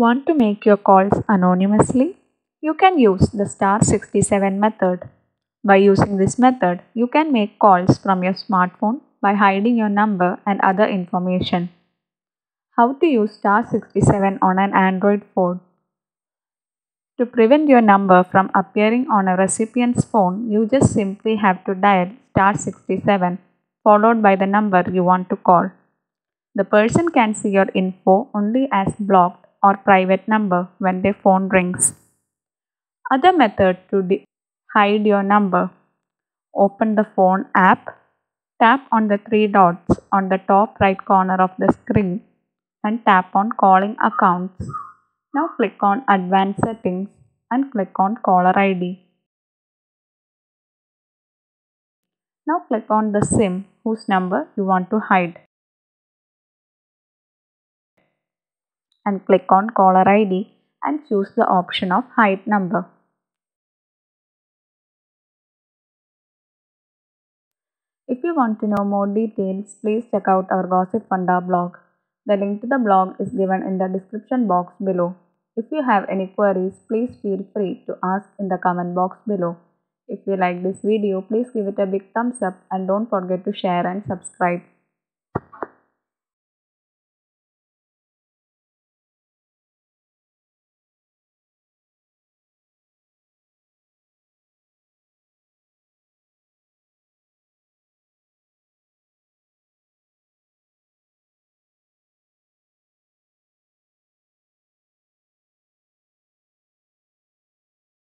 Want to make your calls anonymously? You can use the star 67 method. By using this method, you can make calls from your smartphone by hiding your number and other information. How to use star 67 on an Android phone? To prevent your number from appearing on a recipient's phone, you just simply have to dial star 67 followed by the number you want to call. The person can see your info only as blocked or private number when their phone rings. Other method to hide your number. Open the phone app, tap on the three dots on the top right corner of the screen and tap on calling accounts. Now click on advanced settings and click on caller ID. Now click on the SIM whose number you want to hide and click on caller ID and choose the option of hide number. If you want to know more details, please check out our Gossip Funda blog. The link to the blog is given in the description box below. If you have any queries, please feel free to ask in the comment box below. If you like this video, please give it a big thumbs up and don't forget to share and subscribe.